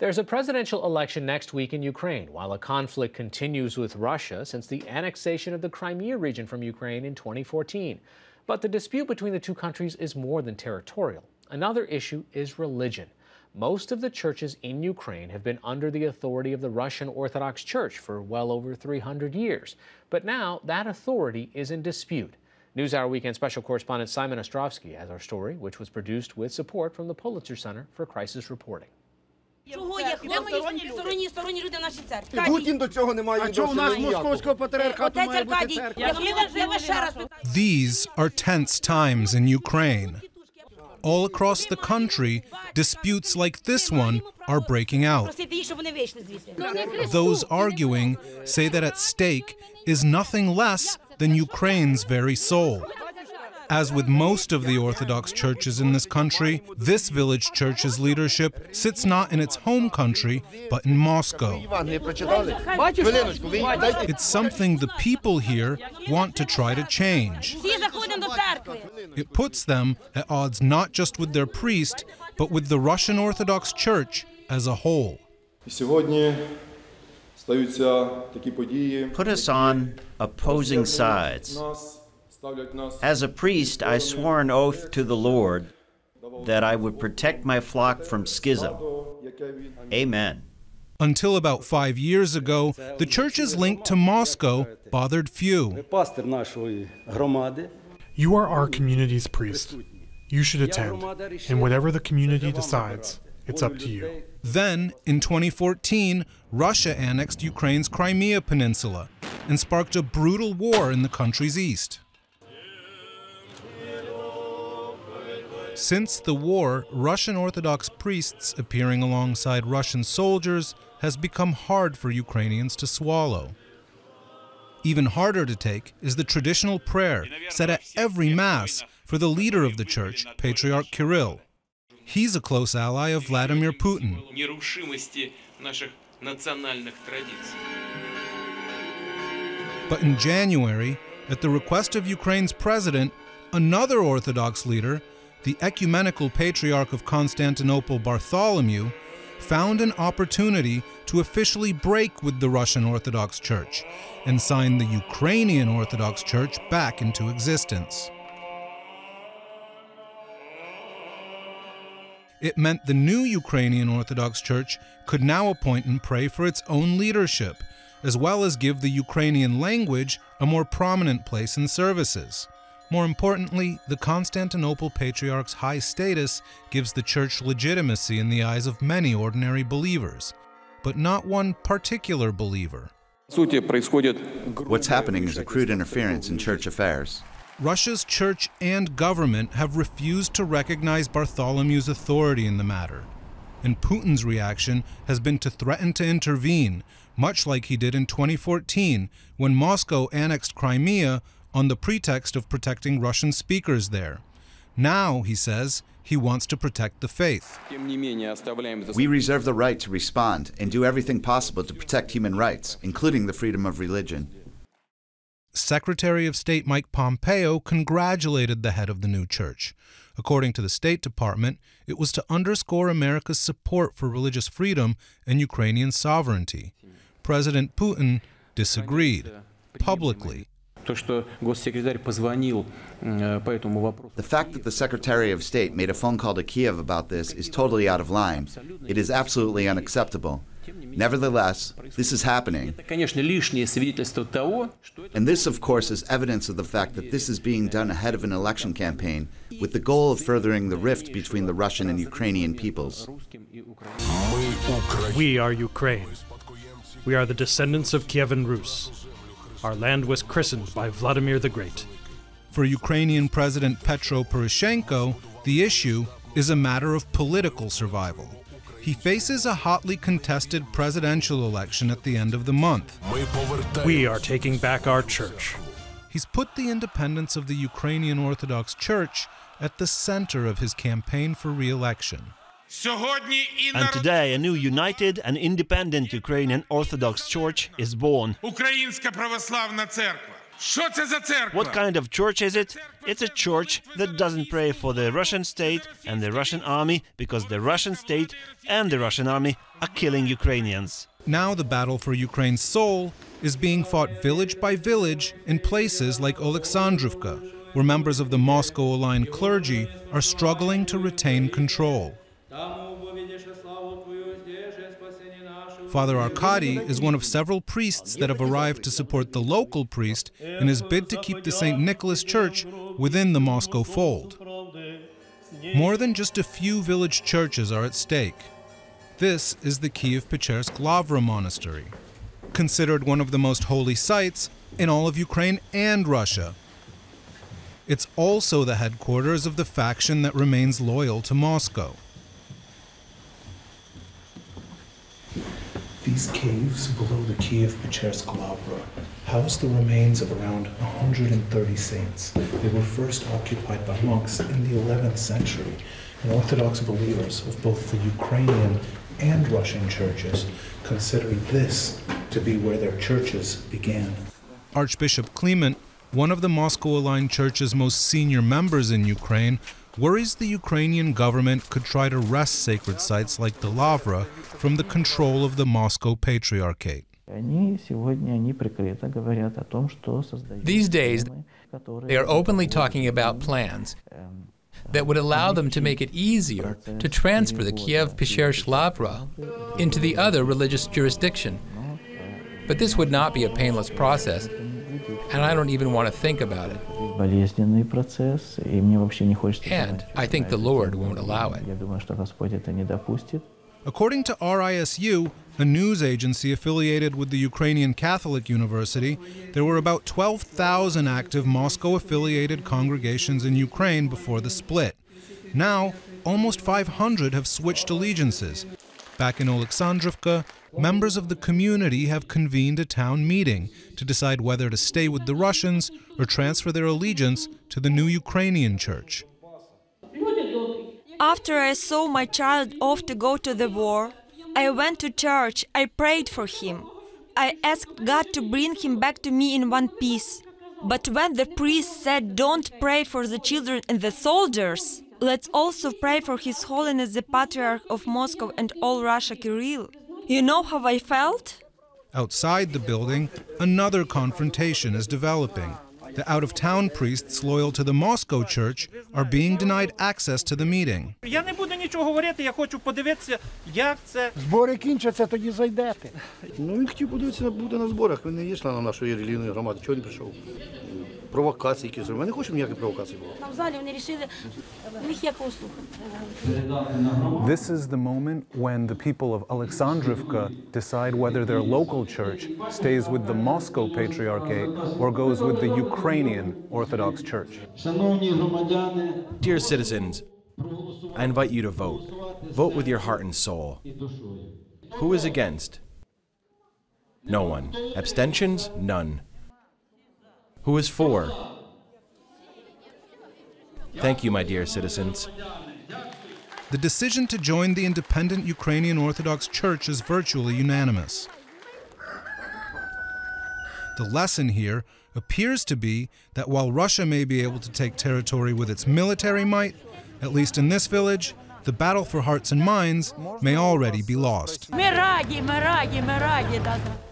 There's a presidential election next week in Ukraine, while a conflict continues with Russia since the annexation of the Crimea region from Ukraine in 2014. But the dispute between the two countries is more than territorial. Another issue is religion. Most of the churches in Ukraine have been under the authority of the Russian Orthodox Church for well over 300 years. But now that authority is in dispute. NewsHour Weekend special correspondent Simon Ostrovsky has our story, which was produced with support from the Pulitzer Center for Crisis Reporting. These are tense times in Ukraine. All across the country, disputes like this one are breaking out. Those arguing say that at stake is nothing less than Ukraine's very soul. As with most of the Orthodox churches in this country, this village church's leadership sits not in its home country, but in Moscow. It's something the people here want to try to change. It puts them at odds not just with their priest, but with the Russian Orthodox Church as a whole. Put us on opposing sides. As a priest, I swore an oath to the Lord that I would protect my flock from schism. Amen. Until about 5 years ago, the churches linked to Moscow bothered few. You are our community's priest. You should attend, and whatever the community decides, it's up to you. Then, in 2014, Russia annexed Ukraine's Crimea Peninsula and sparked a brutal war in the country's east. Since the war, Russian Orthodox priests appearing alongside Russian soldiers has become hard for Ukrainians to swallow. Even harder to take is the traditional prayer said at every Mass for the leader of the church, Patriarch Kirill. He's a close ally of Vladimir Putin. But in January, at the request of Ukraine's president, another Orthodox leader, the ecumenical patriarch of Constantinople Bartholomew, found an opportunity to officially break with the Russian Orthodox Church and sign the Ukrainian Orthodox Church back into existence. It meant the new Ukrainian Orthodox Church could now appoint and pray for its own leadership, as well as give the Ukrainian language a more prominent place in services. More importantly, the Constantinople Patriarch's high status gives the church legitimacy in the eyes of many ordinary believers, but not one particular believer. What's happening is a crude interference in church affairs. Russia's church and government have refused to recognize Bartholomew's authority in the matter, and Putin's reaction has been to threaten to intervene, much like he did in 2014 when Moscow annexed Crimea on the pretext of protecting Russian speakers there. Now, he says, he wants to protect the faith. We reserve the right to respond and do everything possible to protect human rights, including the freedom of religion. Secretary of State Mike Pompeo congratulated the head of the new church. According to the State Department, it was to underscore America's support for religious freedom and Ukrainian sovereignty. President Putin disagreed, publicly. The fact that the Secretary of State made a phone call to Kiev about this is totally out of line. It is absolutely unacceptable. Nevertheless, this is happening. And this, of course, is evidence of the fact that this is being done ahead of an election campaign with the goal of furthering the rift between the Russian and Ukrainian peoples. We are Ukraine. We are the descendants of Kievan Rus. Our land was christened by Vladimir the Great. For Ukrainian President Petro Poroshenko, the issue is a matter of political survival. He faces a hotly contested presidential election at the end of the month. We are taking back our church. He's put the independence of the Ukrainian Orthodox Church at the center of his campaign for re-election. And today, a new united and independent Ukrainian Orthodox Church is born. What kind of church is it? It's a church that doesn't pray for the Russian state and the Russian army because the Russian state and the Russian army are killing Ukrainians. Now the battle for Ukraine's soul is being fought village by village in places like Oleksandrivka, where members of the Moscow-aligned clergy are struggling to retain control. Father Arkady is one of several priests that have arrived to support the local priest in his bid to keep the St. Nicholas Church within the Moscow fold. More than just a few village churches are at stake. This is the Kiev-Pechersk Lavra Monastery, considered one of the most holy sites in all of Ukraine and Russia. It's also the headquarters of the faction that remains loyal to Moscow. These caves below the Kiev-Pechersk Lavra house the remains of around 130 saints. They were first occupied by monks in the 11th century, and Orthodox believers of both the Ukrainian and Russian churches consider this to be where their churches began. Archbishop Clement, one of the Moscow-aligned church's most senior members in Ukraine, worries the Ukrainian government could try to wrest sacred sites like the Lavra from the control of the Moscow Patriarchate. These days, they are openly talking about plans that would allow them to make it easier to transfer the Kiev-Pechersk Lavra into the other religious jurisdiction. But this would not be a painless process, and I don't even want to think about it. And I think the Lord won't allow it. According to RISU, a news agency affiliated with the Ukrainian Catholic University, there were about 12,000 active Moscow-affiliated congregations in Ukraine before the split. Now, almost 500 have switched allegiances. Back in Oleksandrivka, members of the community have convened a town meeting to decide whether to stay with the Russians or transfer their allegiance to the new Ukrainian church. After I saw my child off to go to the war, I went to church, I prayed for him. I asked God to bring him back to me in one piece. But when the priest said, "Don't pray for the children and the soldiers, let's also pray for His Holiness the Patriarch of Moscow and all Russia, Kirill," you know how I felt? Outside the building, another confrontation is developing. The out-of-town priests loyal to the Moscow church are being denied access to the meeting. Я не буду нічого говорити, я хочу подивитися, як це. Збори кінчаться, тоді зайдете. Ну, він хотів подивитися, буде на зборах. Він не є членом нашої релігійної громади. Чого він прийшов? Провокації якісь. Ми не хочемо ніяких провокацій було. В залі вони вирішили, їх як услуг. This is the moment when the people of Oleksandrivka decide whether their local church stays with the Moscow Patriarchate or goes with the Ukrainian Orthodox Church. Dear citizens, I invite you to vote. Vote with your heart and soul. Who is against? No one. Abstentions? None. Who is for? Thank you, my dear citizens. The decision to join the independent Ukrainian Orthodox Church is virtually unanimous. The lesson here appears to be that while Russia may be able to take territory with its military might, at least in this village, the battle for hearts and minds may already be lost. Ми раді.